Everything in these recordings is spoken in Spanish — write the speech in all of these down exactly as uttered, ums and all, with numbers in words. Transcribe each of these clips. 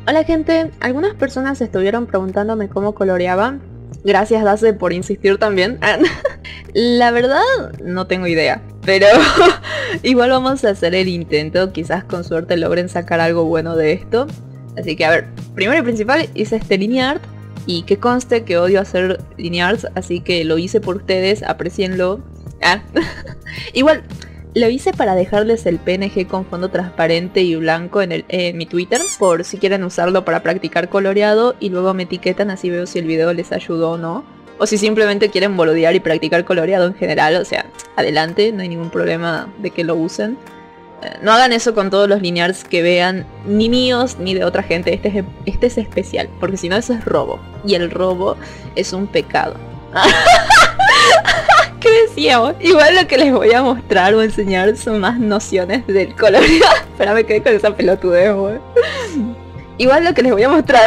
Hola gente, algunas personas estuvieron preguntándome cómo coloreaba. Gracias Dace por insistir también. La verdad no tengo idea, pero igual vamos a hacer el intento, quizás con suerte logren sacar algo bueno de esto. Así que a ver, primero y principal hice este lineart y que conste que odio hacer linearts, así que lo hice por ustedes, aprecienlo. Ah. Igual lo hice para dejarles el P N G con fondo transparente y blanco en, el, en mi Twitter, por si quieren usarlo para practicar coloreado y luego me etiquetan, así veo si el video les ayudó o no. O si simplemente quieren boludear y practicar coloreado en general, o sea, adelante, no hay ningún problema de que lo usen. Eh, no hagan eso con todos los linearts que vean, ni míos ni de otra gente, este es, este es especial, porque si no eso es robo. Y el robo es un pecado. ¿Qué decía vos? Igual lo que les voy a mostrar o enseñar son más nociones del coloreado. Espera, me quedé con esa pelotudez, güey. Igual lo que les voy a mostrar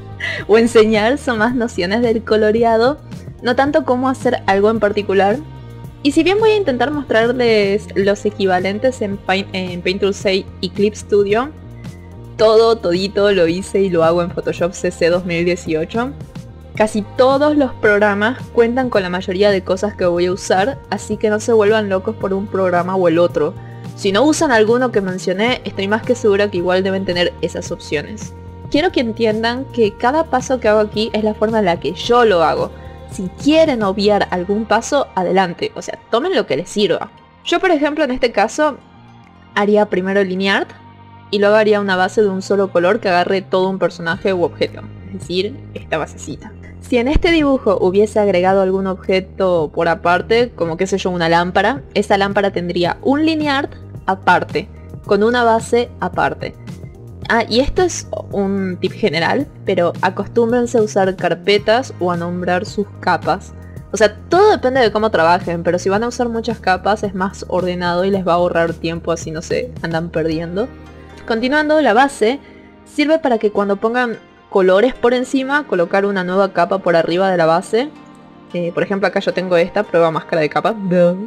o enseñar son más nociones del coloreado, no tanto cómo hacer algo en particular. Y si bien voy a intentar mostrarles los equivalentes en, Paint, en Paint Tool seis y Clip Studio, todo, todito lo hice y lo hago en Photoshop C C dos mil dieciocho. Casi todos los programas cuentan con la mayoría de cosas que voy a usar, así que no se vuelvan locos por un programa o el otro. Si no usan alguno que mencioné, estoy más que segura que igual deben tener esas opciones. Quiero que entiendan que cada paso que hago aquí es la forma en la que yo lo hago. Si quieren obviar algún paso, adelante, o sea, tomen lo que les sirva. Yo por ejemplo en este caso haría primero lineart y luego haría una base de un solo color que agarre todo un personaje u objeto, es decir, esta basecita. Si en este dibujo hubiese agregado algún objeto por aparte, como qué sé yo, una lámpara, esa lámpara tendría un lineart aparte, con una base aparte. Ah, y esto es un tip general, pero acostúmbrense a usar carpetas o a nombrar sus capas. O sea, todo depende de cómo trabajen, pero si van a usar muchas capas es más ordenado y les va a ahorrar tiempo, así no se andan perdiendo. Continuando, la base sirve para que cuando pongan colores por encima, colocar una nueva capa por arriba de la base. Eh, por ejemplo, acá yo tengo esta, prueba máscara de capa.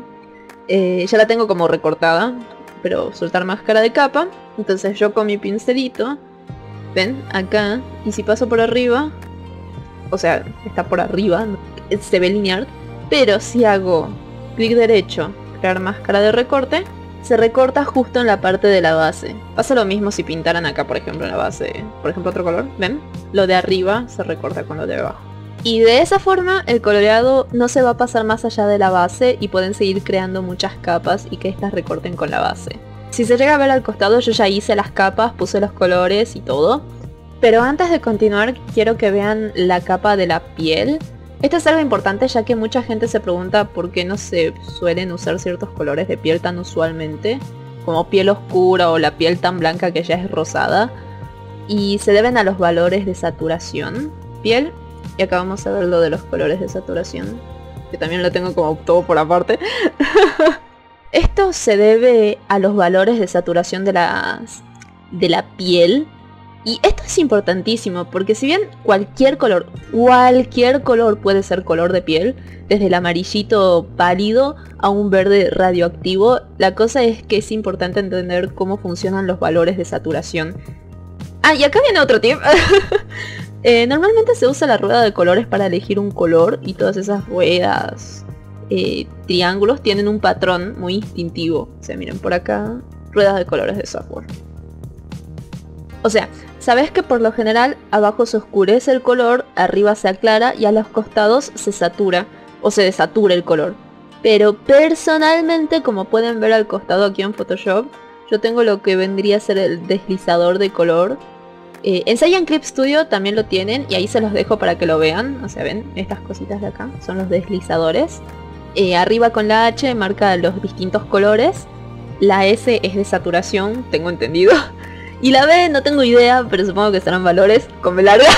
Eh, ya la tengo como recortada, pero soltar máscara de capa. Entonces yo con mi pincelito, ven, acá, y si paso por arriba, o sea, está por arriba, se ve linear, pero si hago clic derecho, crear máscara de recorte, se recorta justo en la parte de la base. Pasa lo mismo si pintaran acá, por ejemplo, en la base, por ejemplo, otro color, ¿ven? Lo de arriba se recorta con lo de abajo. Y de esa forma el coloreado no se va a pasar más allá de la base y pueden seguir creando muchas capas y que estas recorten con la base. Si se llega a ver al costado, yo ya hice las capas, puse los colores y todo. Pero antes de continuar, quiero que vean la capa de la piel. Esto es algo importante ya que mucha gente se pregunta por qué no se suelen usar ciertos colores de piel tan usualmente, como piel oscura o la piel tan blanca que ya es rosada, y se deben a los valores de saturación. Piel, y acá vamos a ver lo de los colores de saturación, que también lo tengo como todo por aparte. Esto se debe a los valores de saturación de, las, de la piel. Y esto es importantísimo porque si bien cualquier color, cualquier color puede ser color de piel, desde el amarillito pálido a un verde radioactivo, la cosa es que es importante entender cómo funcionan los valores de saturación. Ah, y acá viene otro tip. eh, normalmente se usa la rueda de colores para elegir un color y todas esas ruedas, eh, triángulos, tienen un patrón muy instintivo. O sea, miren por acá, ruedas de colores de software. O sea, sabes que por lo general abajo se oscurece el color, arriba se aclara y a los costados se satura o se desatura el color. Pero personalmente, como pueden ver al costado aquí en Photoshop, yo tengo lo que vendría a ser el deslizador de color. Eh, en Cyan Clip Studio también lo tienen y ahí se los dejo para que lo vean. O sea, ven, estas cositas de acá son los deslizadores. Eh, arriba con la H marca los distintos colores. La S es de saturación, tengo entendido. Y la B no tengo idea, pero supongo que serán valores con B larga.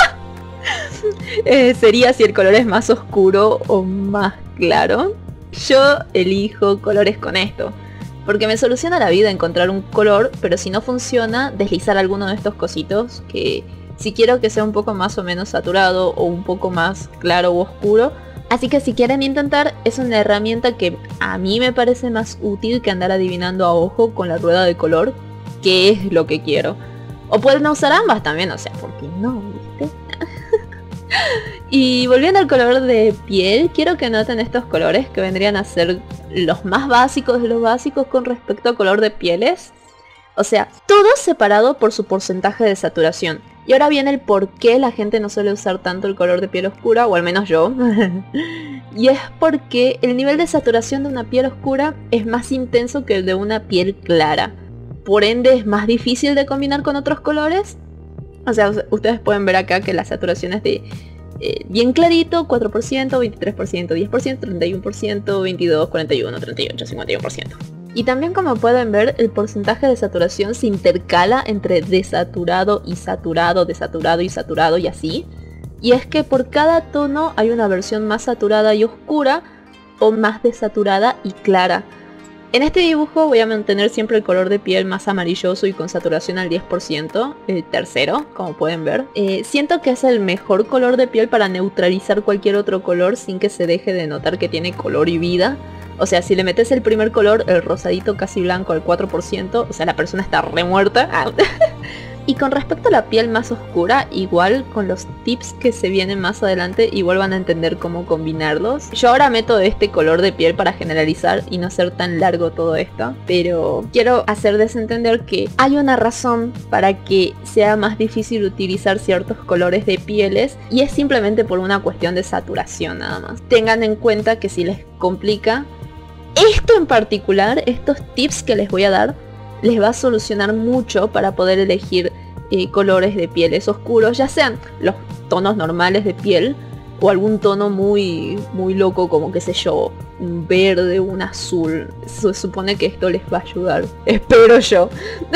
eh, sería si el color es más oscuro o más claro. Yo elijo colores con esto, porque me soluciona la vida encontrar un color, pero si no funciona, deslizar alguno de estos cositos, que si quiero que sea un poco más o menos saturado o un poco más claro u oscuro. Así que si quieren intentar, es una herramienta que a mí me parece más útil que andar adivinando a ojo con la rueda de color qué es lo que quiero. O pueden usar ambas también, o sea, ¿por qué no? ¿Viste? Y volviendo al color de piel, quiero que noten estos colores que vendrían a ser los más básicos de los básicos con respecto a color de pieles. O sea, todo separado por su porcentaje de saturación. Y ahora viene el por qué la gente no suele usar tanto el color de piel oscura, o al menos yo. Y es porque el nivel de saturación de una piel oscura es más intenso que el de una piel clara. Por ende es más difícil de combinar con otros colores. O sea, ustedes pueden ver acá que la saturación es de eh, bien clarito, cuatro por ciento, veintitrés por ciento, diez por ciento, treinta y uno por ciento, veintidós, cuarenta y uno, treinta y ocho, cincuenta y uno por ciento. Y también, como pueden ver, el porcentaje de saturación se intercala entre desaturado y saturado, desaturado y saturado y así. Y es que por cada tono hay una versión más saturada y oscura o más desaturada y clara. En este dibujo voy a mantener siempre el color de piel más amarilloso y con saturación al diez por ciento, el tercero, como pueden ver. Eh, siento que es el mejor color de piel para neutralizar cualquier otro color sin que se deje de notar que tiene color y vida. O sea, si le metes el primer color, el rosadito casi blanco al cuatro por ciento, o sea, la persona está re muerta. Y con respecto a la piel más oscura, igual con los tips que se vienen más adelante, igual van a entender cómo combinarlos. Yo ahora meto este color de piel para generalizar y no hacer tan largo todo esto, pero quiero hacer desentender que hay una razón para que sea más difícil utilizar ciertos colores de pieles, y es simplemente por una cuestión de saturación nada más. Tengan en cuenta que si les complica, esto en particular, estos tips que les voy a dar, les va a solucionar mucho para poder elegir eh, colores de pieles oscuros, ya sean los tonos normales de piel o algún tono muy muy loco como, qué sé yo, un verde, un azul. Se supone que esto les va a ayudar, espero yo.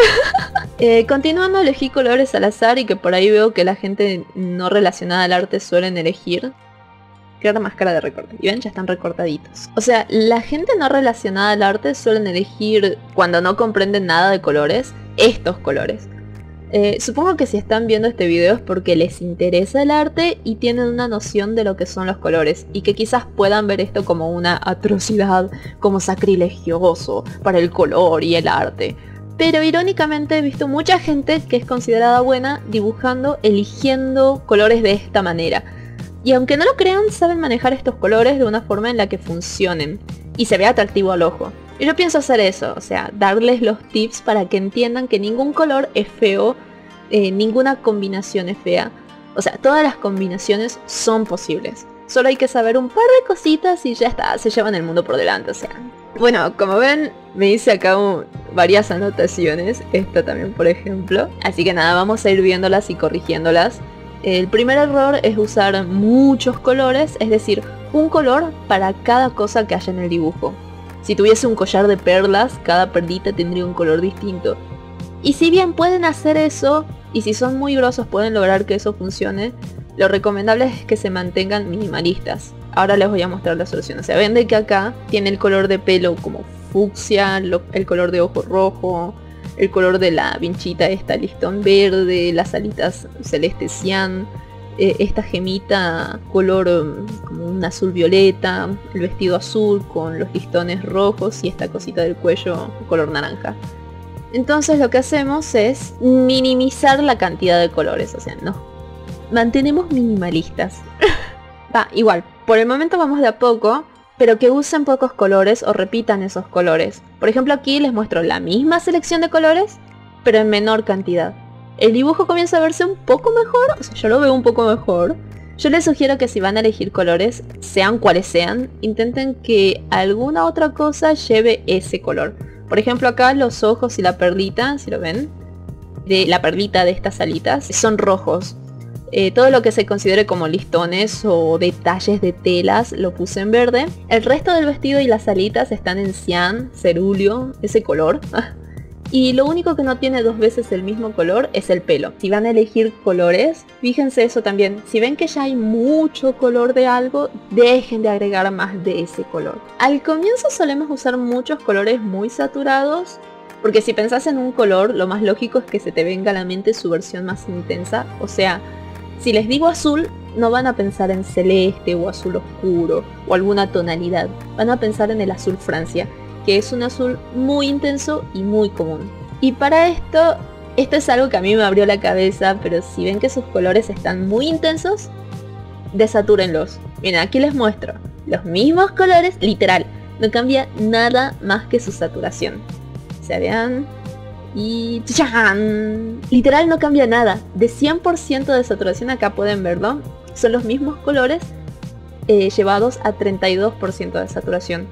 eh, continuando, elegí colores al azar y que por ahí veo que la gente no relacionada al arte suelen elegir. Crear máscara de recorte. Y ven, ya están recortaditos. O sea, la gente no relacionada al arte suelen elegir, cuando no comprenden nada de colores, estos colores. Eh, supongo que si están viendo este video es porque les interesa el arte y tienen una noción de lo que son los colores. Y que quizás puedan ver esto como una atrocidad, como sacrilegioso para el color y el arte. Pero irónicamente he visto mucha gente que es considerada buena dibujando, eligiendo colores de esta manera. Y aunque no lo crean, saben manejar estos colores de una forma en la que funcionen y se vea atractivo al ojo. Y yo pienso hacer eso, o sea, darles los tips para que entiendan que ningún color es feo, eh, ninguna combinación es fea. O sea, todas las combinaciones son posibles. Solo hay que saber un par de cositas y ya está, se llevan el mundo por delante, o sea. Bueno, como ven, me hice acá un, varias anotaciones, esta también por ejemplo. Así que nada, vamos a ir viéndolas y corrigiéndolas. El primer error es usar muchos colores, es decir, un color para cada cosa que haya en el dibujo. Si tuviese un collar de perlas, cada perlita tendría un color distinto. Y si bien pueden hacer eso, y si son muy grosos pueden lograr que eso funcione, lo recomendable es que se mantengan minimalistas. Ahora les voy a mostrar la solución. O sea, ven de que acá tiene el color de pelo como fucsia, lo, el color de ojo rojo, el color de la vinchita esta listón verde, las alitas celeste cian, eh, esta gemita color um, como un azul violeta, el vestido azul con los listones rojos y esta cosita del cuello color naranja. Entonces lo que hacemos es minimizar la cantidad de colores, o sea, no, mantenemos minimalistas. Va, igual, por el momento vamos de a poco, pero que usen pocos colores o repitan esos colores. Por ejemplo, aquí les muestro la misma selección de colores, pero en menor cantidad. El dibujo comienza a verse un poco mejor, o sea, yo lo veo un poco mejor. Yo les sugiero que si van a elegir colores, sean cuales sean, intenten que alguna otra cosa lleve ese color. Por ejemplo, acá los ojos y la perlita, si lo ven, de la perlita de estas alitas, son rojos. Eh, todo lo que se considere como listones o detalles de telas lo puse en verde. El resto del vestido y las alitas están en cian, cerúleo, ese color. Y lo único que no tiene dos veces el mismo color es el pelo. Si van a elegir colores, fíjense eso también. Si ven que ya hay mucho color de algo, dejen de agregar más de ese color. Al comienzo solemos usar muchos colores muy saturados, porque si pensás en un color, lo más lógico es que se te venga a la mente su versión más intensa. O sea, si les digo azul, no van a pensar en celeste o azul oscuro o alguna tonalidad. Van a pensar en el azul Francia, que es un azul muy intenso y muy común. Y para esto Esto es algo que a mí me abrió la cabeza, pero si ven que sus colores están muy intensos, desatúrenlos. Miren, aquí les muestro los mismos colores, literal, no cambia nada más que su saturación. O sea, vean, y ¡tchan! Literal no cambia nada. De cien por ciento de saturación, acá pueden verlo, son los mismos colores eh, llevados a treinta y dos por ciento de saturación.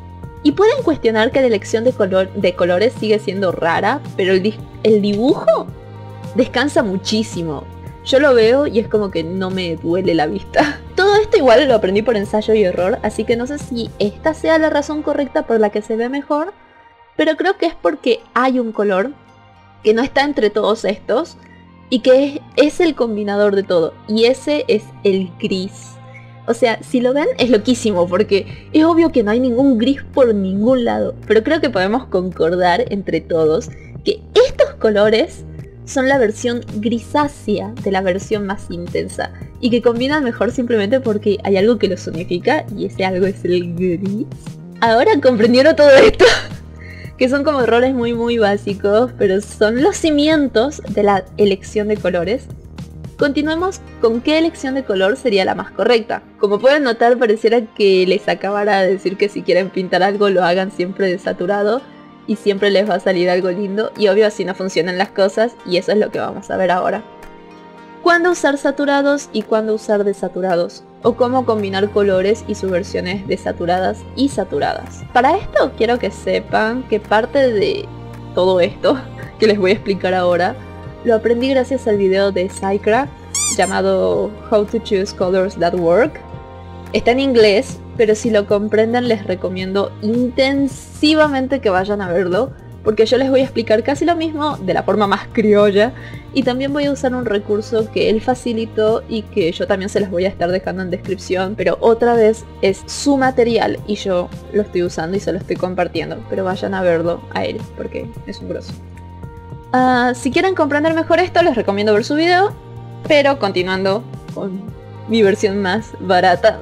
Y pueden cuestionar que la elección de, color, de colores sigue siendo rara, pero el, el dibujo descansa muchísimo. Yo lo veo y es como que no me duele la vista. Todo esto igual lo aprendí por ensayo y error, así que no sé si esta sea la razón correcta por la que se ve mejor, pero creo que es porque hay un color que no está entre todos estos y que es, es el combinador de todo, y ese es el gris. O sea, si lo ven es loquísimo porque es obvio que no hay ningún gris por ningún lado, pero creo que podemos concordar entre todos que estos colores son la versión grisácea de la versión más intensa y que combinan mejor simplemente porque hay algo que los unifica y ese algo es el gris. Ahora comprendieron todo esto, que son como errores muy muy básicos, pero son los cimientos de la elección de colores. Continuemos con qué elección de color sería la más correcta. Como pueden notar, pareciera que les acabara de decir que si quieren pintar algo lo hagan siempre desaturado y siempre les va a salir algo lindo, y obvio así no funcionan las cosas, y eso es lo que vamos a ver ahora. Cuándo usar saturados y cuándo usar desaturados, o cómo combinar colores y sus versiones desaturadas y saturadas. Para esto quiero que sepan que parte de todo esto que les voy a explicar ahora lo aprendí gracias al video de Psycraft llamado How to Choose Colors That Work. Está en inglés, pero si lo comprenden les recomiendo intensivamente que vayan a verlo, porque yo les voy a explicar casi lo mismo de la forma más criolla, y también voy a usar un recurso que él facilitó y que yo también se los voy a estar dejando en descripción, pero otra vez es su material y yo lo estoy usando y se lo estoy compartiendo, pero vayan a verlo a él porque es un grosso. Uh, si quieren comprender mejor esto les recomiendo ver su video, pero continuando con mi versión más barata.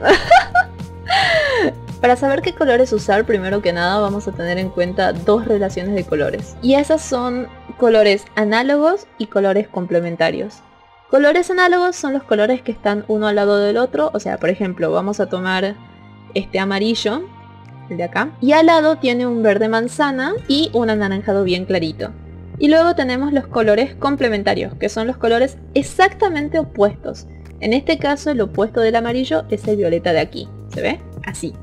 Para saber qué colores usar, primero que nada vamos a tener en cuenta dos relaciones de colores. Y esas son colores análogos y colores complementarios. Colores análogos son los colores que están uno al lado del otro. O sea, por ejemplo, vamos a tomar este amarillo, el de acá, y al lado tiene un verde manzana y un anaranjado bien clarito. Y luego tenemos los colores complementarios, que son los colores exactamente opuestos. En este caso el opuesto del amarillo es el violeta de aquí. ¿Se ve? Así.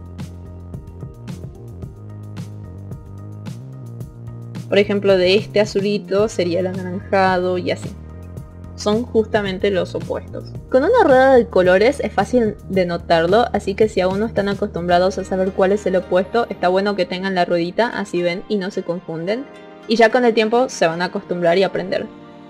Por ejemplo, de este azulito sería el anaranjado y así. Son justamente los opuestos. Con una rueda de colores es fácil de notarlo, así que si aún no están acostumbrados a saber cuál es el opuesto, está bueno que tengan la ruedita, así ven y no se confunden. Y ya con el tiempo se van a acostumbrar y aprender.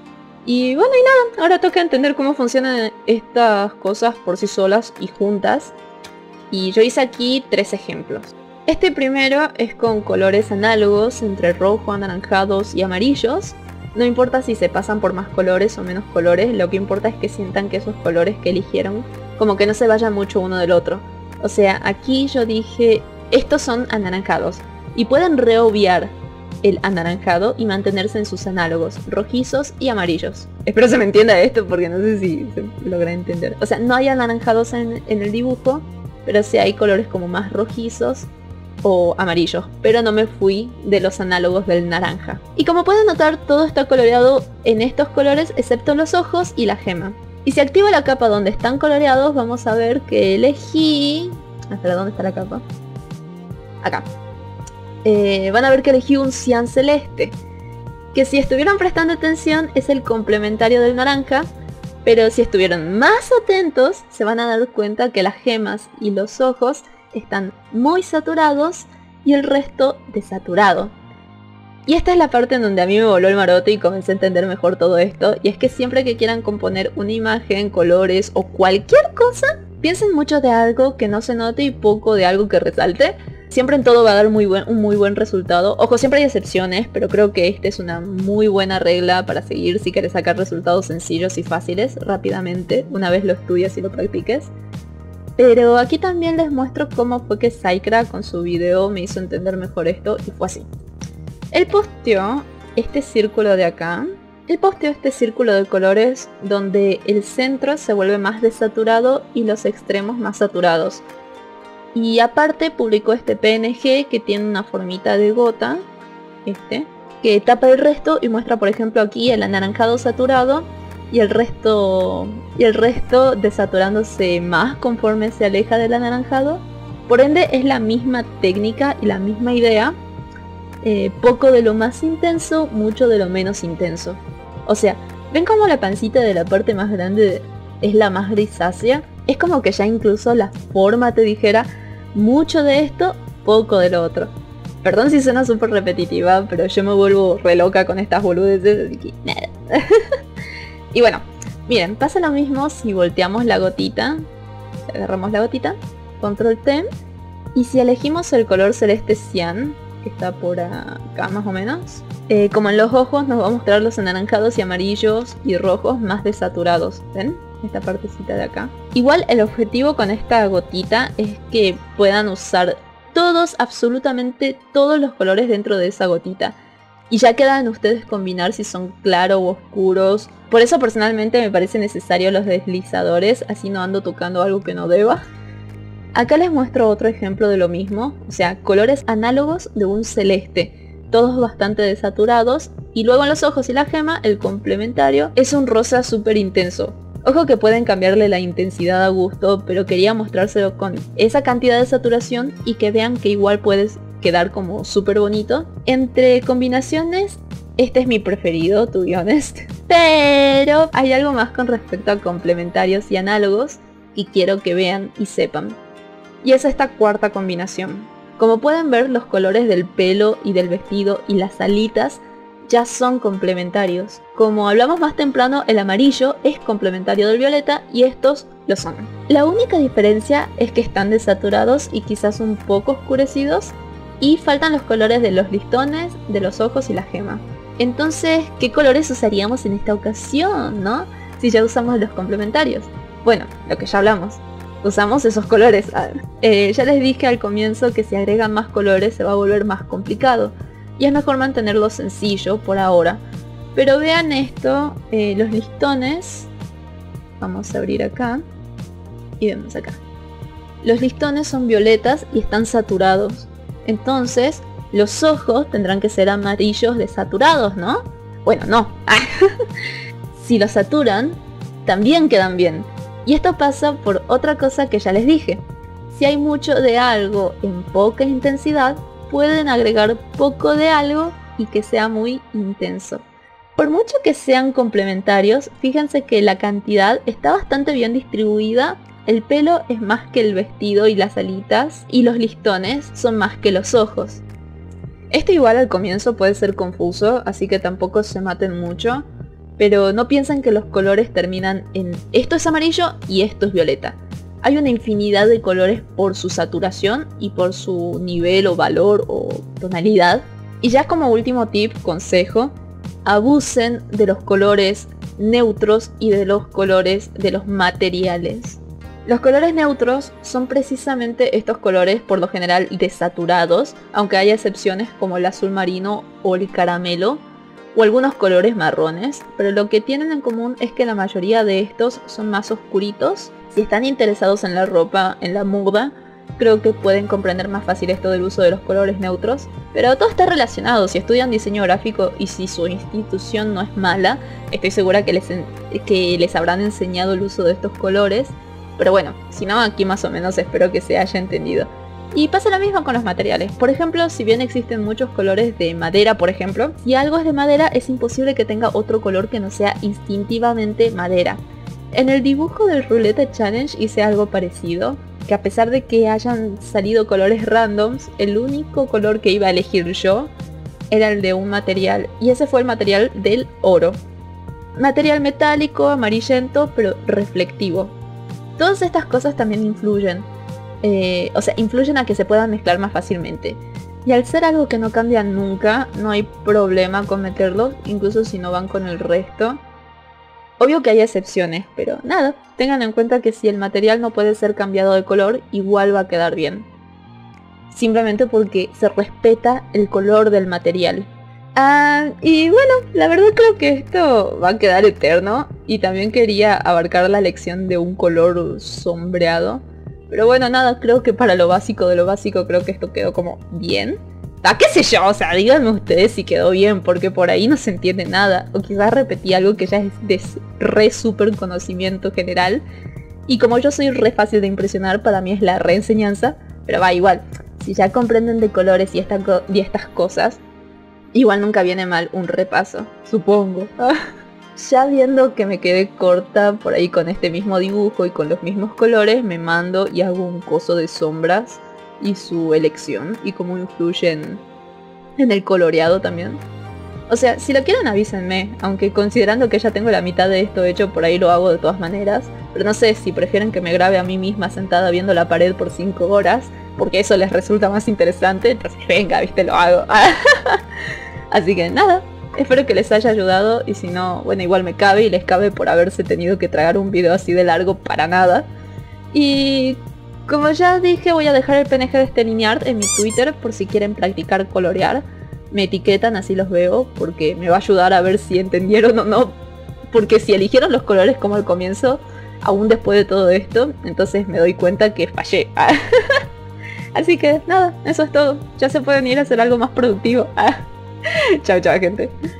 Y bueno, y nada, ahora toca entender cómo funcionan estas cosas por sí solas y juntas. Y yo hice aquí tres ejemplos. Este primero es con colores análogos entre rojo, anaranjados y amarillos. No importa si se pasan por más colores o menos colores, lo que importa es que sientan que esos colores que eligieron como que no se vayan mucho uno del otro. O sea, aquí yo dije, estos son anaranjados. Y pueden reobviar el anaranjado y mantenerse en sus análogos, rojizos y amarillos. Espero se me entienda esto porque no sé si se logra entender. O sea, no hay anaranjados en, en el dibujo, pero sí hay colores como más rojizos o amarillos, pero no me fui de los análogos del naranja. Y como pueden notar, todo está coloreado en estos colores excepto los ojos y la gema. Y si activo la capa donde están coloreados, vamos a ver que elegí... Espera, ¿dónde está la capa? Acá. Eh, van a ver que elegí un cian celeste, que si estuvieron prestando atención es el complementario del naranja, pero si estuvieron más atentos se van a dar cuenta que las gemas y los ojos están muy saturados y el resto desaturado. Y esta es la parte en donde a mí me voló el marote y comencé a entender mejor todo esto, y es que siempre que quieran componer una imagen, colores o cualquier cosa, piensen mucho de algo que no se note y poco de algo que resalte. Siempre en todo va a dar muy buen, un muy buen resultado. Ojo, siempre hay excepciones, pero creo que esta es una muy buena regla para seguir si quieres sacar resultados sencillos y fáciles rápidamente, una vez lo estudias y lo practiques. Pero aquí también les muestro cómo fue que Psycraft con su video me hizo entender mejor esto, y fue así. Él posteó este círculo de acá, Él posteó este círculo de colores donde el centro se vuelve más desaturado y los extremos más saturados. Y aparte publicó este P N G que tiene una formita de gota, este, que tapa el resto y muestra por ejemplo aquí el anaranjado saturado y el resto, y el resto desaturándose más conforme se aleja del anaranjado. Por ende es la misma técnica y la misma idea, eh, poco de lo más intenso, mucho de lo menos intenso. O sea, ¿ven cómo la pancita de la parte más grande es la más grisácea? Es como que ya incluso la forma te dijera mucho de esto, poco de lo otro. Perdón si suena súper repetitiva, pero yo me vuelvo re loca con estas boludeces, así que nada. Y bueno, miren, pasa lo mismo si volteamos la gotita. Agarramos la gotita, control T, y si elegimos el color celeste cian, que está por acá más o menos, eh, como en los ojos nos va a mostrar los anaranjados y amarillos y rojos más desaturados, ¿ven? Esta partecita de acá. Igual el objetivo con esta gotita es que puedan usar todos, absolutamente todos los colores dentro de esa gotita. Y ya quedan ustedes combinar si son claros o oscuros. Por eso personalmente me parece necesario los deslizadores, así no ando tocando algo que no deba. Acá les muestro otro ejemplo de lo mismo, o sea, colores análogos de un celeste, todos bastante desaturados, y luego en los ojos y la gema, el complementario es un rosa súper intenso. Ojo que pueden cambiarle la intensidad a gusto, pero quería mostrárselo con esa cantidad de saturación y que vean que igual puedes quedar como súper bonito. Entre combinaciones, este es mi preferido, to be honest, pero hay algo más con respecto a complementarios y análogos que quiero que vean y sepan. Y es esta cuarta combinación. Como pueden ver, los colores del pelo y del vestido y las alitas ya son complementarios. Como hablamos más temprano, el amarillo es complementario del violeta y estos lo son. La única diferencia es que están desaturados y quizás un poco oscurecidos, y faltan los colores de los listones, de los ojos y la gema. Entonces, ¿qué colores usaríamos en esta ocasión, no? Si ya usamos los complementarios. Bueno, lo que ya hablamos. Usamos esos colores. Eh, ya les dije al comienzo que si agregan más colores se va a volver más complicado. Y es mejor mantenerlo sencillo por ahora. Pero vean esto, eh, los listones. Vamos a abrir acá. Y vemos acá. Los listones son violetas y están saturados. Entonces, los ojos tendrán que ser amarillos desaturados, ¿no? Bueno, no. Si los saturan, también quedan bien. Y esto pasa por otra cosa que ya les dije. Si hay mucho de algo en poca intensidad, pueden agregar poco de algo y que sea muy intenso. Por mucho que sean complementarios, fíjense que la cantidad está bastante bien distribuida. El pelo es más que el vestido y las alitas, y los listones son más que los ojos. Esto igual al comienzo puede ser confuso, así que tampoco se maten mucho. Pero no piensen que los colores terminan en esto es amarillo y esto es violeta. Hay una infinidad de colores por su saturación y por su nivel o valor o tonalidad. Y ya como último tip, consejo, abusen de los colores neutros y de los colores de los materiales. Los colores neutros son precisamente estos colores por lo general desaturados, aunque haya excepciones como el azul marino o el caramelo, o algunos colores marrones, pero lo que tienen en común es que la mayoría de estos son más oscuritos. Si están interesados en la ropa, en la moda, creo que pueden comprender más fácil esto del uso de los colores neutros, pero todo está relacionado. Si estudian diseño gráfico y si su institución no es mala, estoy segura que les, que les habrán enseñado el uso de estos colores, pero bueno, si no, aquí más o menos espero que se haya entendido. Y pasa lo mismo con los materiales. Por ejemplo, si bien existen muchos colores de madera, por ejemplo, si algo es de madera es imposible que tenga otro color que no sea instintivamente madera. En el dibujo del Ruleta Challenge hice algo parecido, que a pesar de que hayan salido colores randoms, el único color que iba a elegir yo era el de un material, y ese fue el material del oro. Material metálico, amarillento, pero reflectivo. Todas estas cosas también influyen. Eh, o sea, influyen a que se puedan mezclar más fácilmente. Y al ser algo que no cambia nunca, no hay problema con meterlo, incluso si no van con el resto. Obvio que hay excepciones, pero nada, tengan en cuenta que si el material no puede ser cambiado de color, igual va a quedar bien. Simplemente porque se respeta el color del material. Ah, y bueno, la verdad creo que esto va a quedar eterno. Y también quería abarcar la lección de un color sombreado. Pero bueno, nada, creo que para lo básico de lo básico creo que esto quedó como bien. Ah, qué sé yo, o sea, díganme ustedes si quedó bien, porque por ahí no se entiende nada. O quizás repetí algo que ya es de re super conocimiento general. Y como yo soy re fácil de impresionar, para mí es la reenseñanza. Pero va, igual, si ya comprenden de colores y, esta co y estas cosas, igual nunca viene mal un repaso, supongo. Ya viendo que me quedé corta por ahí con este mismo dibujo y con los mismos colores, me mando y hago un coso de sombras y su elección y cómo influyen en el coloreado también. O sea, si lo quieren avísenme, aunque considerando que ya tengo la mitad de esto hecho, por ahí lo hago de todas maneras. Pero no sé si prefieren que me grabe a mí misma sentada viendo la pared por cinco horas, porque eso les resulta más interesante, entonces venga, viste, lo hago. Así que nada, espero que les haya ayudado y si no, bueno, igual me cabe y les cabe por haberse tenido que tragar un video así de largo para nada. Y como ya dije, voy a dejar el P N G de este linear en mi Twitter por si quieren practicar colorear. Me etiquetan, así los veo, porque me va a ayudar a ver si entendieron o no. Porque si eligieron los colores como al comienzo, aún después de todo esto, entonces me doy cuenta que fallé. Así que nada, eso es todo. Ya se pueden ir a hacer algo más productivo. Chao, chao, gente.